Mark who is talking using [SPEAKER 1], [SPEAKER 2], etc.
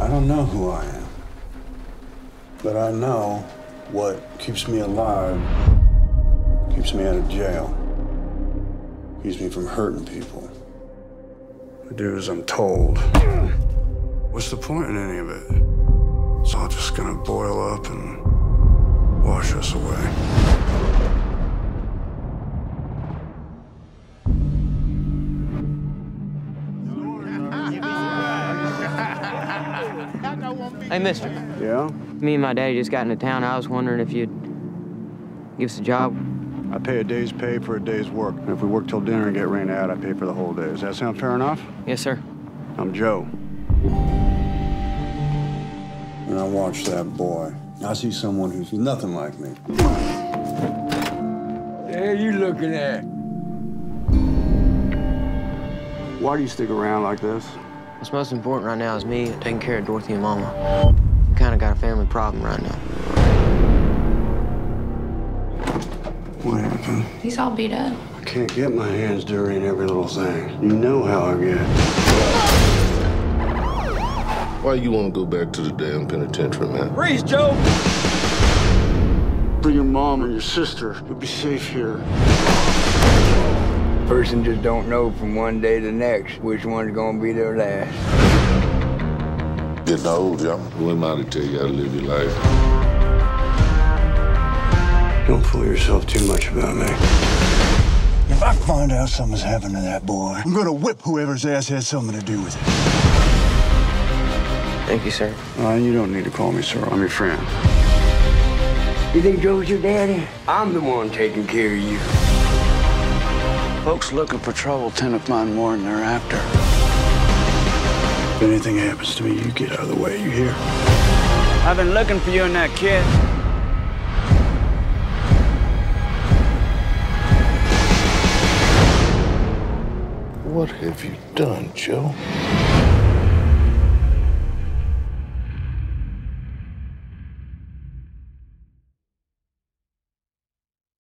[SPEAKER 1] I don't know who I am, but I know what keeps me alive, keeps me out of jail, keeps me from hurting people. I do as I'm told. What's the point in any of it? It's all just gonna boil up and wash us away.
[SPEAKER 2] Hey, mister.
[SPEAKER 1] Yeah?
[SPEAKER 2] Me and my daddy just got into town. I was wondering if you'd give us a job.
[SPEAKER 1] I pay a day's pay for a day's work. And if we work till dinner and get rained out, I pay for the whole day. Does that sound fair enough?
[SPEAKER 2] Yes, sir.
[SPEAKER 1] I'm Joe. When I watch that boy, I see someone who's nothing like me.
[SPEAKER 3] The hell you looking at?
[SPEAKER 1] Why do you stick around like this?
[SPEAKER 2] What's most important right now is me taking care of Dorothy and Mama. We kind of got a family problem right now.
[SPEAKER 1] What happened?
[SPEAKER 4] He's all beat up.
[SPEAKER 1] I can't get my hands dirty in every little thing. You know how I get.
[SPEAKER 5] Why you want to go back to the damn penitentiary, man?
[SPEAKER 3] Freeze, Joe!
[SPEAKER 1] For your mom and your sister, you'll be safe here.
[SPEAKER 3] Person just don't know from one day to the next which one's gonna be their last.
[SPEAKER 5] Getting old, Joe. Who am I to tell you how to live your life?
[SPEAKER 1] Don't fool yourself too much about me. If I find out something's happened to that boy, I'm gonna whip whoever's ass had something to do with it.
[SPEAKER 2] Thank you, sir.
[SPEAKER 1] You don't need to call me sir. I'm your friend.
[SPEAKER 3] You think Joe's your daddy? I'm the one taking care of you.
[SPEAKER 1] Folks looking for trouble tend to find more than they're after. If anything happens to me, you get out of the way, you hear?
[SPEAKER 3] I've been looking for you and that kid.
[SPEAKER 5] What have you done, Joe?